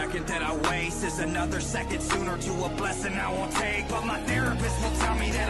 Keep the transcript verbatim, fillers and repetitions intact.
second that I waste is another second sooner to a blessing I won't take. But my therapist will tell me that